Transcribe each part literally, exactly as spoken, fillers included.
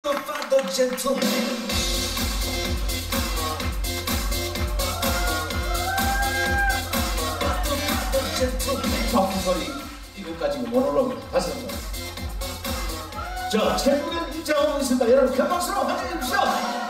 박수 소리 이것 가지고 모노로그 다시 한번. 자, 최국연 입장하고 있습니다. 여러분 큰 박수로 환영해 주십시오.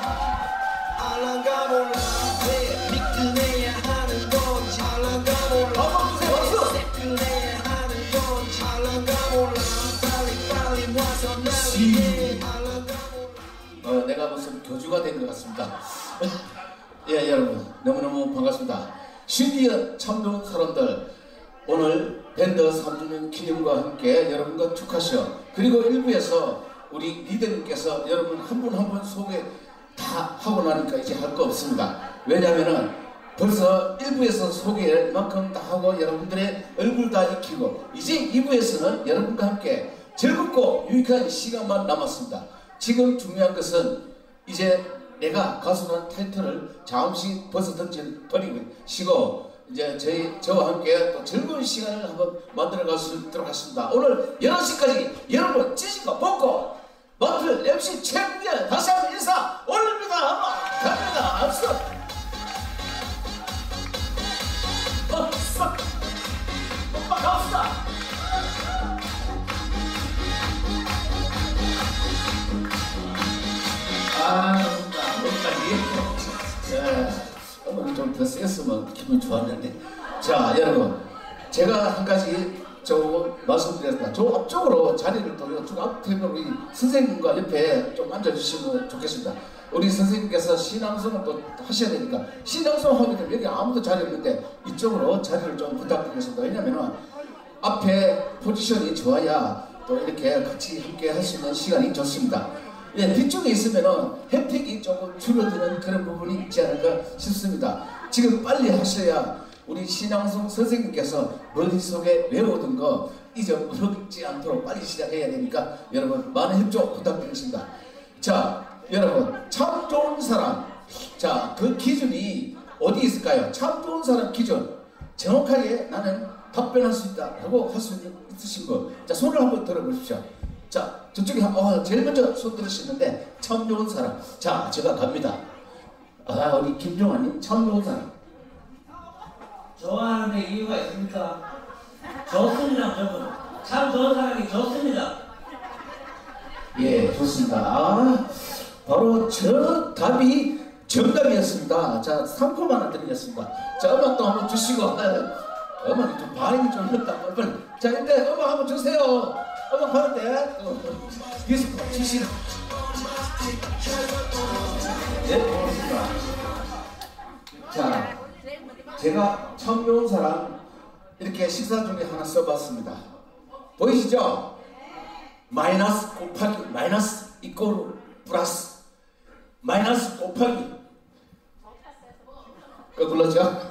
알랑가 몰라 왜 미끈해야 하는 건지 알랑가 몰라 박수 박수 미끈해야 하는 건지 알랑가 몰라 빨리 빨리 와서 날 위해 알랑가 몰라. 어, 내가 무슨 교주가 된 것 같습니다. 예, 여러분 너무너무 반갑습니다. 신기한 참 좋은 사람들, 오늘 밴드 삼 주년 기념과 함께 여러분과 축하쇼, 그리고 일부에서 우리 리더님께서 여러분 한 분 한 분 소개 다 하고 나니까 이제 할 거 없습니다. 왜냐면은 벌써 일부에서 소개할 만큼 다 하고 여러분들의 얼굴 다 익히고 이제 이 부에서는 여러분과 함께 즐겁고 유익한 시간만 남았습니다. 지금 중요한 것은 이제 내가 가수라는 타이틀을 잠시 벗어 던져버리고 쉬고 이제 저희, 저와 함께 또 즐거운 시간을 한번 만들어 갈 수 있도록 하겠습니다. 오늘 여섯 시까지 여러분 찌질거 벗고 마플 엠씨 최국연 다시 한번 인사 올립니다. 한번 갑니다. 앞서 박수 오빠 갑시다. 아 여기까지. 자, 오늘 좀 더 셌으면 기분 좋았는데. 자, 여러분 제가 한 가지 저 말씀드렸습니다. 저 앞쪽으로 자리를 또 쭉 앞에 우리 선생님과 옆에 좀 앉아주시면 좋겠습니다. 우리 선생님께서 신앙송을 또 하셔야 되니까 신앙송 하게 되면 여기 아무도 자리 없는데 이쪽으로 자리를 좀 부탁드리겠습니다. 왜냐면은 앞에 포지션이 좋아야 또 이렇게 같이 함께 할 수 있는 시간이 좋습니다. 예, 뒤쪽에 있으면은 혜택이 조금 줄어드는 그런 부분이 있지 않을까 싶습니다. 지금 빨리 하셔야 우리 신앙송 선생님께서 머릿속에 외우던 거 잊어버리지 않도록 빨리 시작해야 되니까 여러분 많은 협조 부탁드리겠습니다. 자, 여러분 참 좋은 사람, 자, 그 기준이 어디 있을까요? 참 좋은 사람 기준 정확하게 나는 답변할 수 있다 라고 할 수 있으신 분, 자, 손을 한번 들어보십시오. 자, 저쪽에 어, 제일 먼저 손 들으시는데 참 좋은 사람. 자, 제가 갑니다. 아, 우리 김종환님 참 좋은 사람. 좋아하는데 이유가 있습니까? 좋습니다. 저분 참 좋은 사람이 좋습니다. 예, 좋습니다. 아, 바로 저 답이 정답이었습니다. 자, 상품 하나 드리겠습니다. 자, 음악도 한번 주시고. 음악이 좀 반응이 좀 늦다. 빨리. 자, 근데 음악 한번 주세요. 음악 받을 때 뒤에서 치시는. 예, 고맙습니다. 자, 제가 참 좋은 사람 이렇게 식사 중에 하나 써봤습니다. 보이시죠? 마이너스 곱하기 마이너스 이꼴 플러스 마이너스 곱하기 거꾸로죠?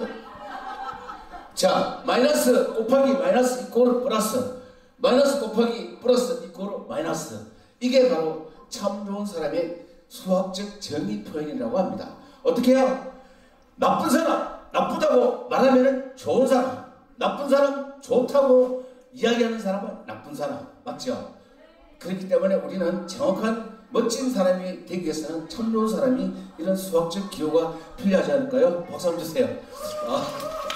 자, 마이너스 곱하기 마이너스 이꼴 플러스 마이너스 곱하기 플러스 이꼴 마이너스, 이게 바로 참 좋은 사람의 수학적 정의 표현이라고 합니다. 어떻게 해요? 나쁜 사람 나쁘다고 말하면 좋은 사람, 나쁜 사람 좋다고 이야기하는 사람은 나쁜 사람, 맞죠? 그렇기 때문에 우리는 정확한 멋진 사람이 되기 위해서는 참 좋은 사람이 이런 수학적 기호가 필요하지 않을까요? 박수 한번 주세요. 아.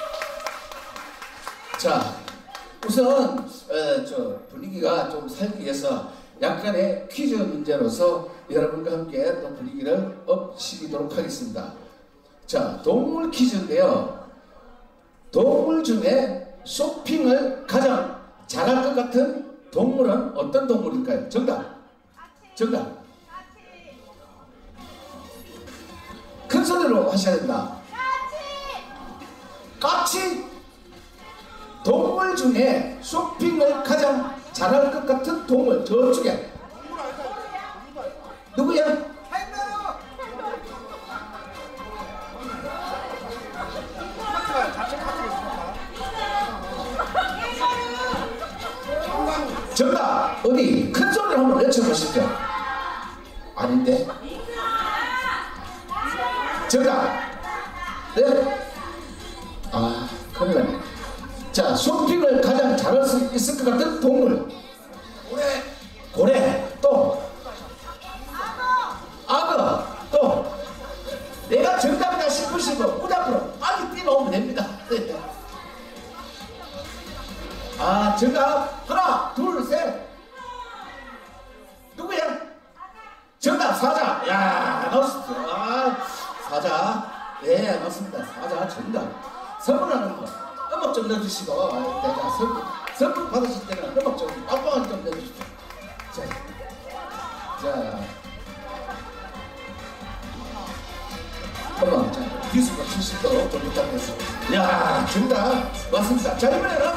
자, 우선 에, 저 분위기가 좀 살기 위해서 약간의 퀴즈 문제로서 여러분과 함께 또 분위기를 업시키도록 하겠습니다. 자, 동물 퀴즈인데요. 동물 중에 쇼핑을 가장 잘할 것 같은 동물은 어떤 동물일까요? 정답. 정답. 큰 소리로 하셔야 된다. 까치. 동물 중에 쇼핑을 가장 잘할 것 같은 동물, 저쪽에 누구야? 정답! 어디? 큰 소리로 한번 외쳐보십시오. 아닌데? 정답! 네? 아, 큰일 나네. 자, 쇼핑을 가장 잘할 수 있을 것 같은 동물. 고래. 고래. 또. 아, 정답 하나, 둘, 셋. 누구야? 정답 사자. 야, 나왔습니다. 아, 사자. 예, 맞습니다. 사자 정답. 선물하는 거 음악 좀 넣어주시고, 내가 선물 선물 받으실 때는 음악 좀 빵빵하게 좀 넣어주십시오. 자, 자, 음악 자, 기수가 칠십 도 좀 부탁드렸습니다. 야, 정답 맞습니다. 자, 이번에는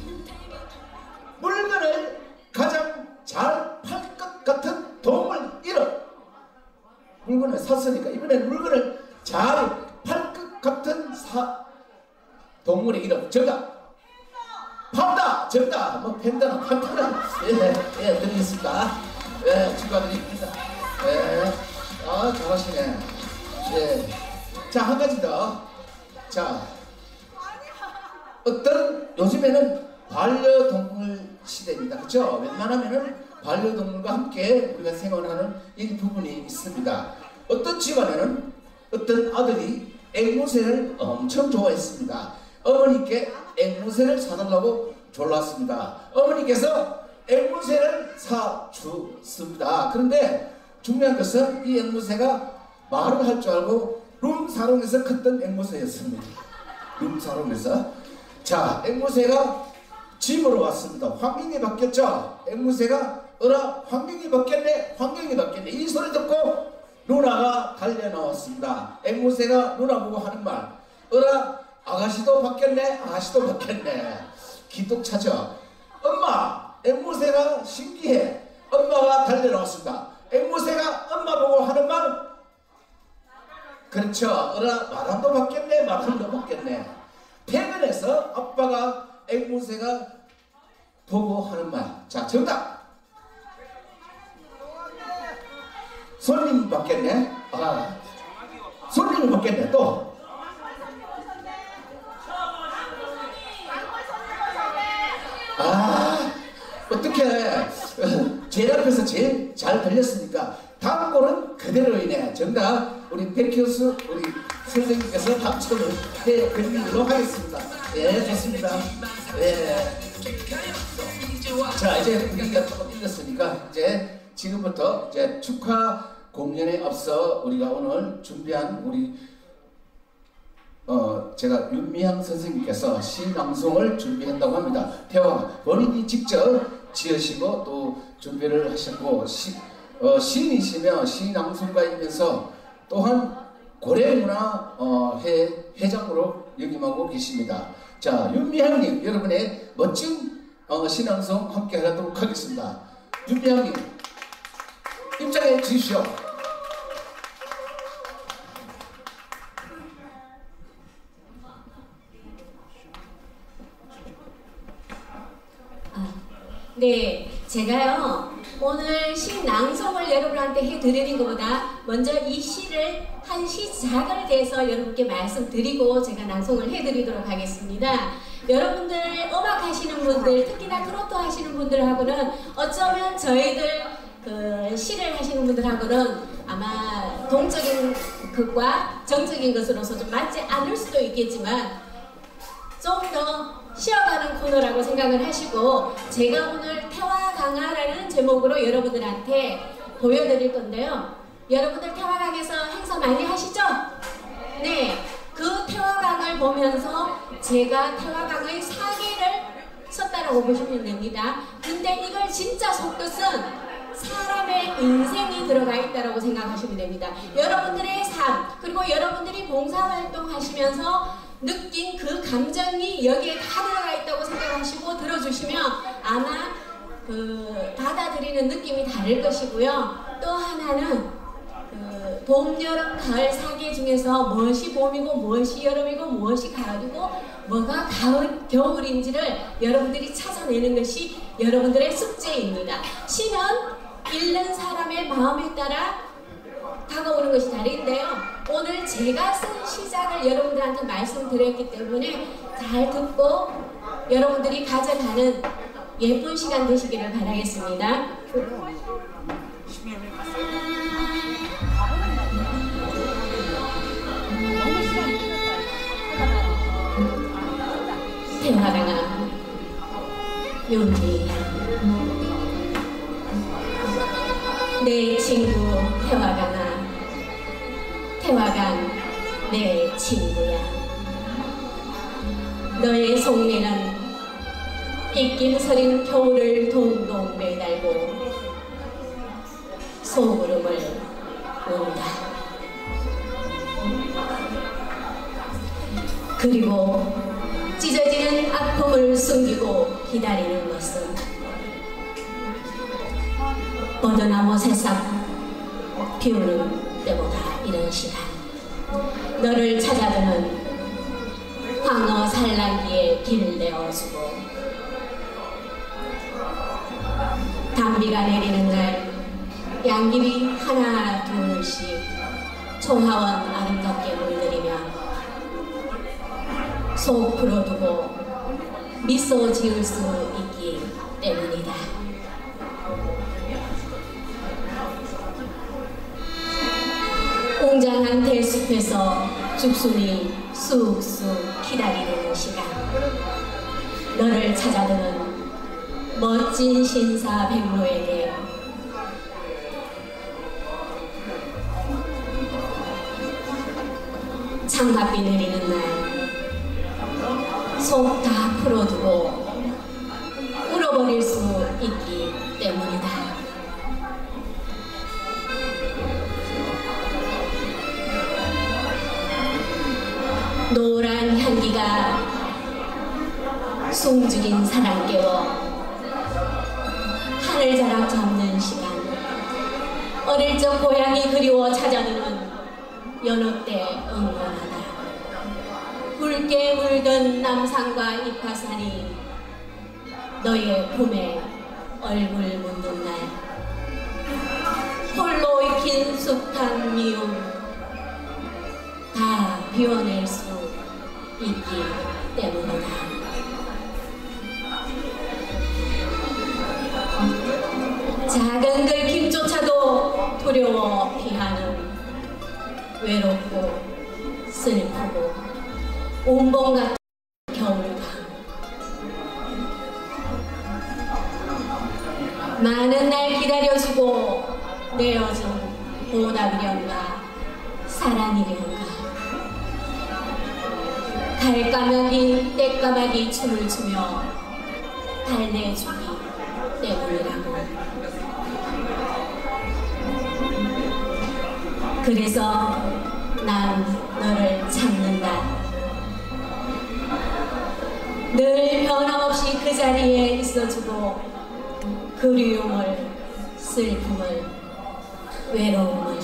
물건을 가장 잘 팔 것 같은 동물 이름. 물건을 샀으니까 이번에는 물건을 잘 팔 것 같은 사 동물의 이름. 정답 판다. 정답. 뭐 팬다나 판다나. 예, 예, 드리겠습니다. 예, 축하드립니다. 예, 아, 잘하시네. 예, 자, 한 가지 더. 자, 어떤 요즘에는 반려동물 시대입니다. 그렇죠? 웬만하면은 반려동물과 함께 우리가 생활하는 일부분이 있습니다. 어떤 집안에는 어떤 아들이 앵무새를 엄청 좋아했습니다. 어머니께 앵무새를 사달라고 졸랐습니다. 어머니께서 앵무새를 사주습니다. 그런데 중요한 것은 이 앵무새가 말을 할 줄 알고 룸사롱에서 컸던 앵무새였습니다. 룸사롱에서. 자, 앵무새가 집으로 왔습니다. 환경이 바뀌었죠? 앵무새가 어라 환경이 바뀌었네, 환경이 바뀌었네. 이 소리 듣고 누나가 달려 나왔습니다. 앵무새가 누나 보고 하는 말, 어라 아가씨도 바뀌었네, 아가씨도 바뀌었네. 기똥차죠? 엄마, 앵무새가 신기해. 엄마가 달려 나왔습니다. 앵무새가 엄마 보고 하는 말, 그렇죠. 어라 마담도 바뀌었네, 마담도 바뀌었네. 퇴근해서 아빠가 앵무새가 보고 하는 말. 자, 정답. 손님 바뀌었네. 아, 손님이 바뀌었네. 또. 아, 어떻게 제 앞에서 제일 잘 들렸으니까 다음 거는 그대로이네. 정답. 우리 백효수 우리 선생님께서 당첨을 해드리도록 하겠습니다. 예, 좋습니다. 예. 자, 이제 분위기가 조금 읽었으니까 이제 지금부터 이제 축하 공연에 앞서 우리가 오늘 준비한 우리 어 제가 윤미향 선생님께서 시 낭송을 준비한다고 합니다. 태화 본인이 직접 지으시고 또 준비를 하셨고 시, 어, 시인이시며 시 낭송가이면서 또한 고래문화 어, 회, 회장으로 역임하고 계십니다. 자, 윤미향님 여러분의 멋진 어, 시낭송 함께 하도록 하겠습니다. 윤미향님 입장해 주십시오. 아, 네, 제가요 오늘 시 낭송을 여러분한테 해드리는 것보다 먼저 이 시를 한 시작을 대해서 여러분께 말씀드리고 제가 낭송을 해드리도록 하겠습니다. 여러분들 음악 하시는 분들, 특히나 트로트 하시는 분들하고는 어쩌면 저희들 그 시를 하시는 분들하고는 아마 동적인 것과 정적인 것으로서 좀 맞지 않을 수도 있겠지만 좀 더 쉬어가는 코너라고 생각을 하시고 제가 오늘 태화강화라는 제목으로 여러분들한테 보여드릴 건데요. 여러분들 태화강에서 행사 많이 하시죠? 네, 그 태화강을 보면서 제가 태화강의 사계를 썼다라고 보시면 됩니다. 근데 이걸 진짜 속뜻은 사람의 인생이 들어가 있다고 생각하시면 됩니다. 여러분들의 삶, 그리고 여러분들이 봉사활동 하시면서 느낀 그 감정이 여기에 다 들어가 있다고 생각하시고 들어주시면 아마 그 받아들이는 느낌이 다를 것이고요. 또 하나는 그 봄, 여름, 가을 사계 중에서 무엇이 봄이고 무엇이 여름이고 무엇이 가을이고 뭐가 가을, 겨울인지를 여러분들이 찾아내는 것이 여러분들의 숙제입니다. 시는 읽는 사람의 마음에 따라 다가오는 것이 다른데요. 오늘 제가 쓴 시작을 여러분들한테 말씀드렸기 때문에 잘 듣고 여러분들이 가져가는 예쁜 시간 되시기를 바라겠습니다. 태화강화 윤미향. 내 친구 태화강아, 태화강 내 친구야. 너의 속내는 입김 서린 겨울을 동동 매달고 소구름을 운다. 그리고 찢어지는 아픔을 숨기고 기다리는 것은 버드나무 새싹 피우는 때보다 이런 시간, 너를 찾아드는 황어 산란기에 길 내어주고 단비가 내리는 날 양귀비 하나 둘씩 초하원 아름답게 물들이며 속 풀어두고 미소 지을 수 있기 때문이다. 웅장한 대숲에서 죽순이 쑥쑥 기다리는 시간, 너를 찾아드는 멋진 신사 백로에게 장맛비 내리는 날 속 다 풀어두고 울어버릴 수 있기 때문이다. 노란 향기가 숨죽인 사랑 깨워 하늘자락 잡는 시간, 어릴 적 고향이 그리워 찾아드는 여느 때 응원하다. 붉게 물든 남산과 이파산이 너의 품에 얼굴 묻는 날, 홀로 익힌 숱한 미움 다 비워낼 수 있기 때문이다. 작은 들킴조차도 두려워 피하는 외롭고 슬프고 운봉 같은 겨울밤, 많은 날 기다려주고 내어준 보답이련가 사랑이련가, 달까마귀 떼까마귀 춤을 추며 달래주기 때문이라고. 그래서 난 너를 찾는다. 늘 변함없이 그 자리에 있어주고 그리움을, 슬픔을, 외로움을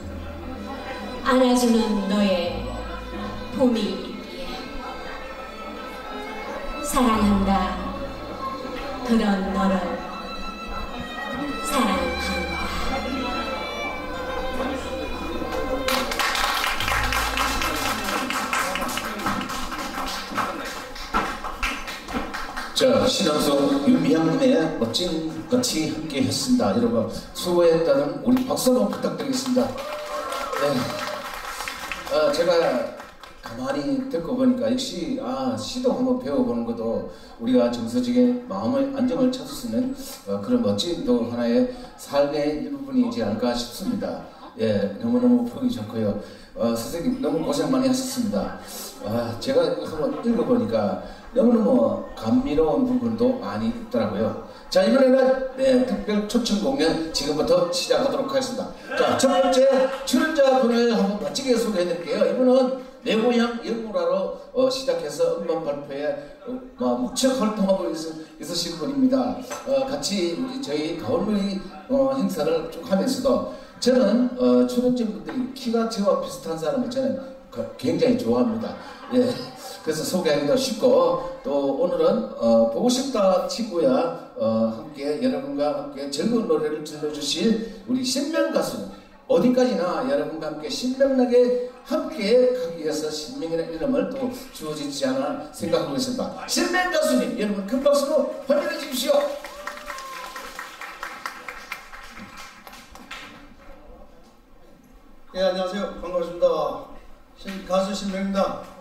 안아주는 너의 품이 있기에 사랑한다. 그런 너를 사랑한다. 자, 신앙송 윤미향님의 멋진 같이 함께 했습니다. 여러분 수고했다는 우리 박수 한번 부탁드리겠습니다. 네. 어, 제가 가만히 듣고 보니까 역시 아, 시도 한번 배워보는 것도 우리가 정서적인 마음의 안정을 찾을 수 있는 어, 그런 멋진 또 하나의 삶의 일부분이지 않을까 싶습니다. 예, 너무너무 보기 좋고요. 어, 선생님 너무 고생 많이 하셨습니다. 아, 제가 한번 읽어보니까 너무너무 감미로운 부분도 많이 있더라고요. 자, 이번에는 네, 특별 초청 공연 지금부터 시작하도록 하겠습니다. 자, 첫 번째 출연자분을 한번 멋지게 소개해드릴게요. 이분은 내 고향 영구라로 어, 시작해서 음반 발표에 어, 어, 무척 활동하고 있, 있으신 분입니다. 어, 같이 우리 저희 가을놀이 어, 행사를 쭉 하면서도 저는 어, 출연진분들이 키가 저와 비슷한 사람을 저는 굉장히 좋아합니다. 예. 그래서 소개하기도 쉽고 또 오늘은 어, 보고 싶다 친구야 어, 함께 여러분과 함께 즐거운 노래를 들려주실 우리 신명 가수는 어디까지나 여러분과 함께 신명나게 함께 하기 위해서 신명이라는 이름을 또 주어지지 않아 생각하고 있습니다. 신명 가수님 여러분 큰 박수로 환영해 주십시오. 예, 안녕하세요. 반갑습니다. 신, 가수 신명입니다.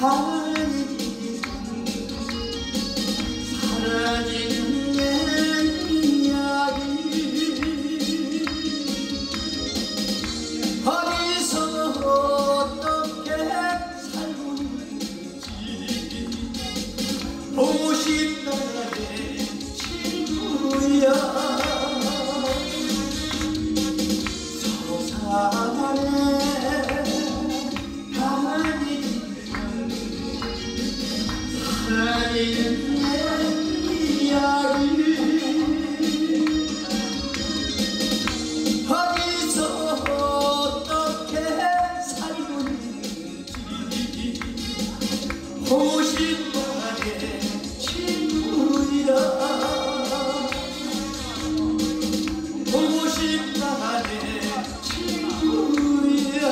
하니 사라지는 내 이야기 어디서 어떻게 살고 있는지 보고 싶다 내 친구야 서로 사랑해 사라지는 내 이야기 어디서 어떻게 살고 있는지 보고 싶어 내 친구야 보고 싶다 내 친구야.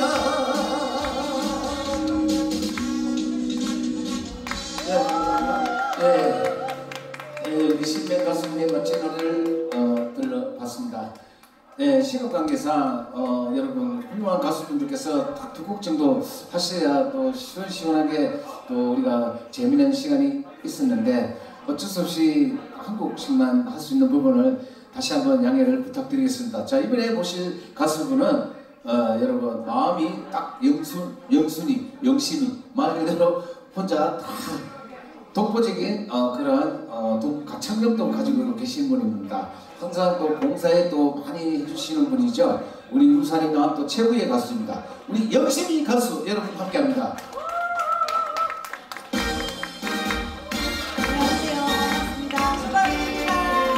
네, 네, 우리 신명 가수님의 멋진 노래를 어, 들어봤습니다. 네, 시간 관계상 어, 여러분 훌륭한 가수분들께서 딱 두 곡 정도 하셔야 또 시원시원하게 또 우리가 재미있는 시간이 있었는데 어쩔 수 없이 한 곡씩만 할 수 있는 부분을 다시 한번 양해를 부탁드리겠습니다. 자, 이번에 모실 가수분은 어, 여러분 마음이 딱 영순, 영순이, 영심이 말 그대로 혼자 다 독보적인 어, 그러한 어, 가창력도 가지고 계신 분입니다. 항상 또 봉사에 또 많이 해주시는 분이죠. 우리 유산이 나온 또 최고의 가수입니다. 우리 영심이 가수 여러분 함께합니다. 안녕하세요. 반갑습니다. 수고하셨습니다.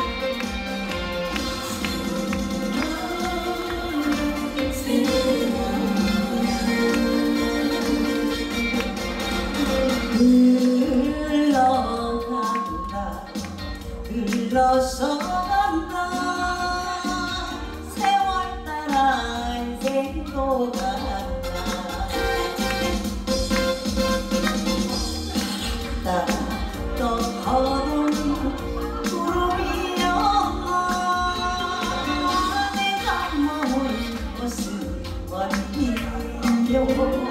흘러간다 흘러서 간다 세월 따라 인생도 간다 따라 또 걸음 구름이었나 내가 머물 곳은 원이요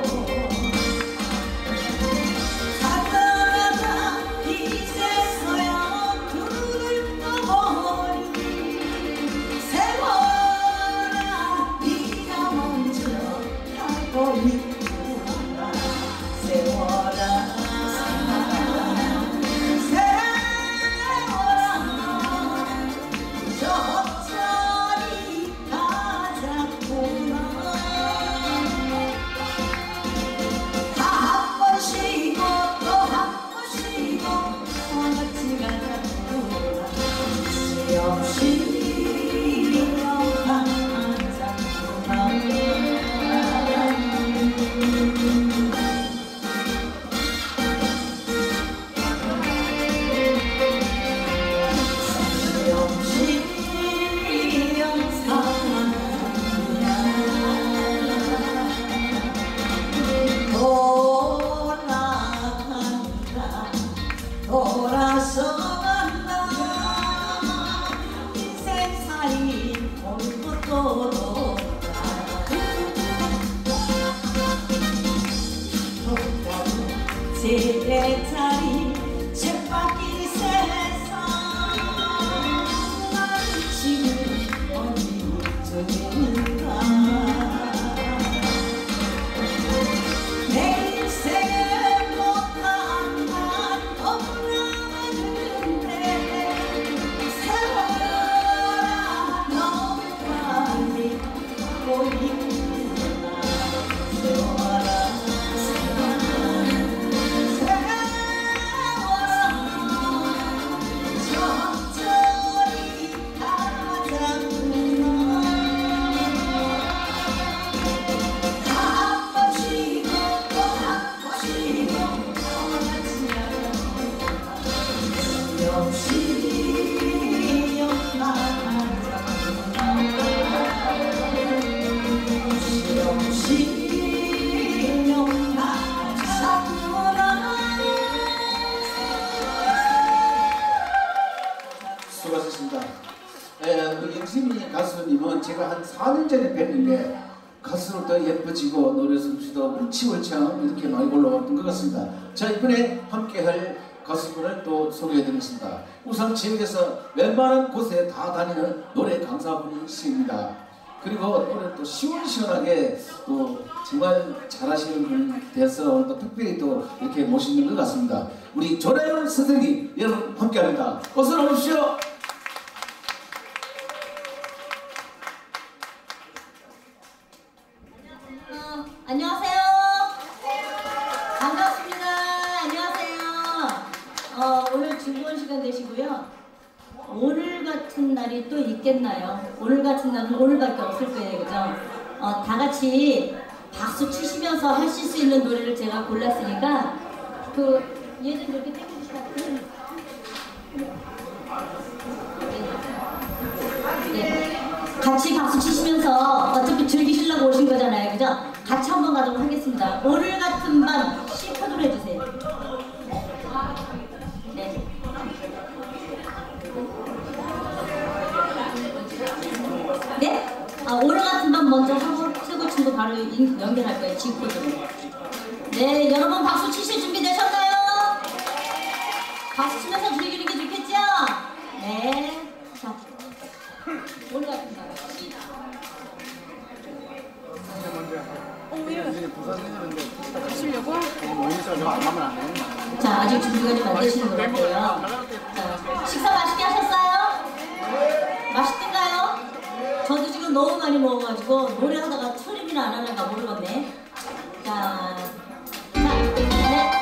돌아서 간다 인생살이 돌고 또 돌아 제자리 쳇바퀴 세상 난 지금 어디쯤인가 내 인생에 못한 난 없나는데 세월아 너무 빨리 가고 있구나 세월아 수고하셨습니다. 예, 그 영심이 가수님은 제가 한 사 년 전에 뵀는데 가수로도 예뻐지고 노래 솜씨도 울치월창 이렇게 많이 올라왔던 것 같습니다. 자, 이번에 함께할 가수분을 또 소개해드리겠습니다. 우선 지역에서 웬만한 곳에 다 다니는 노래 강사분이십니다. 그리고 노래 또 시원시원하게 또 정말 잘하시는 분이 돼서 오늘 또 특별히 또 이렇게 모시는 것 같습니다. 우리 조나연 선생님 여러분 함께합니다. 어서 나오십시오. 어, 안녕하세요. 반갑습니다. 안녕하세요. 어, 오늘 즐거운 시간 되시고요. 오늘 같은 날이 또 있겠나요? 오늘 같은 날은 오늘밖에 없을 거예요, 그죠? 어, 다 같이 박수 치시면서 하실 수 있는 노래를 제가 골랐으니까 그 얘들 이렇게 땡겨주시다. 네. 같이 박수 치시면서 어차피 즐기시려고 오신 거잖아요, 그죠? 같이 한번 가도록 하겠습니다. 오늘 같은 밤 C 코드로 해주세요. 네. 네? 아, 오늘 같은 밤 먼저 하고 최고 친구 바로 연결할 거예요, C 코드로. 네, 여러분 박수 치실 준비 되셨나요? 박수 치면서 즐기는 게 좋겠죠? 네. 자, 오늘 같은 밤. 자, 아직 준비가 좀 안 되시는 것 같아요. 자, 식사 맛있게 하셨어요? 맛있던가요? 저도 지금 너무 많이 먹어가지고 노래하다가 철입이나 안 하는가 모르겠네. 자, 자, 네.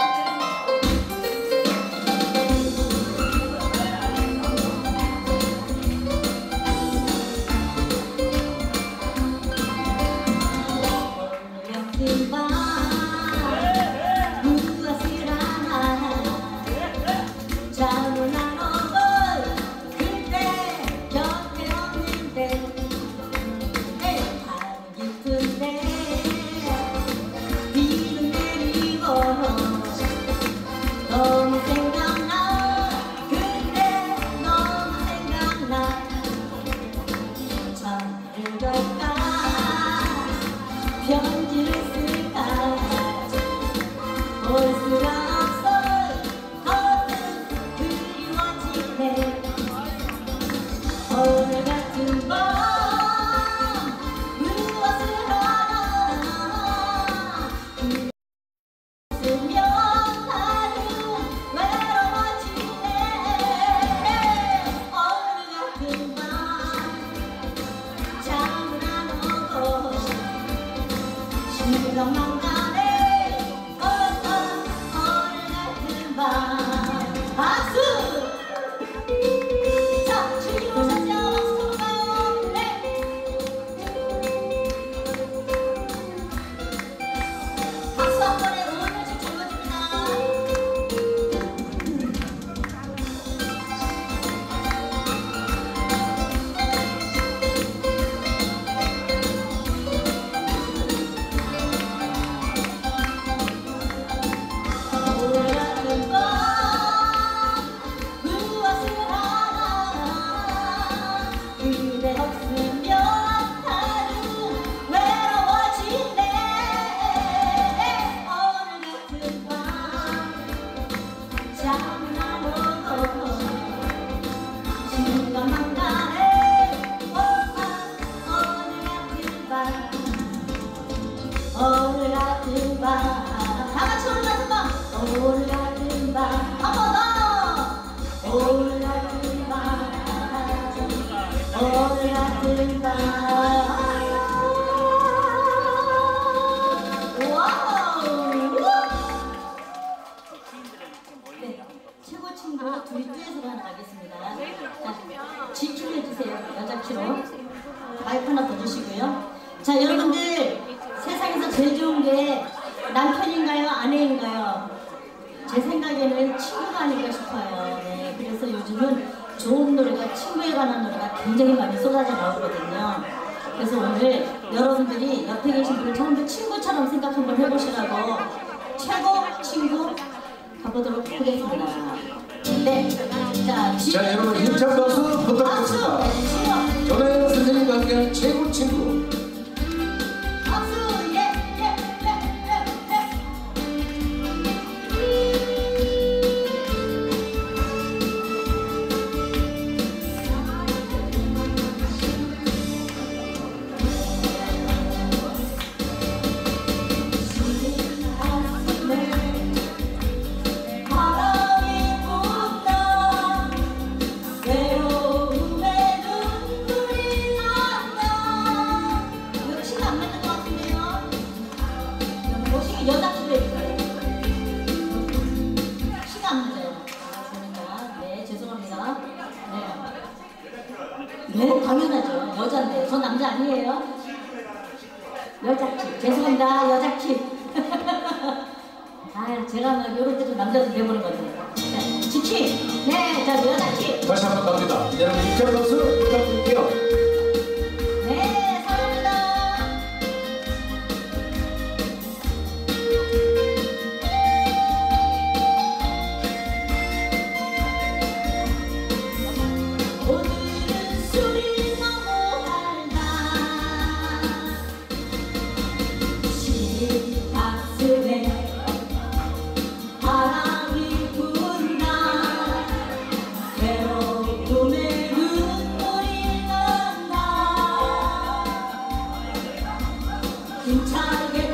마이크 하나 더 주시고요. 자, 여러분들 세상에서 제일 좋은 게 남편인가요? 아내인가요? 제 생각에는 친구가 아닐까 싶어요. 네, 그래서 요즘은 좋은 노래가, 친구에 관한 노래가 굉장히 많이 쏟아져 나오거든요. 그래서 오늘 여러분들이 옆에 계신 분을 전부 친구처럼 생각 한번 해보시라고 최고 친구 가보도록 하겠습니다. 네. 자, 자, 여러분 힘찬 박수 부탁드립니다. 조나연 선생님과 함께하는 최고 친구. 여자키 여자키로 해주세요. 시간 안 맞아요. 그러니까 네 죄송합니다. 네. 네 당연하죠. 여자인데 저 남자 아니에요? 여자키 죄송합니다. 여자키. 아 제가 막 이럴 때 좀 남자들 내보는 거예요. 네, 지키. 네, 자 여자키. 다시 한번 갑니다. 여러분 입장 박수 부탁드릴게요. 네, 사랑합니다. 오늘은 술이 너무 달다. 시가슴에 바람이 분다. 괴로움에 눈물이 난다. 힘차게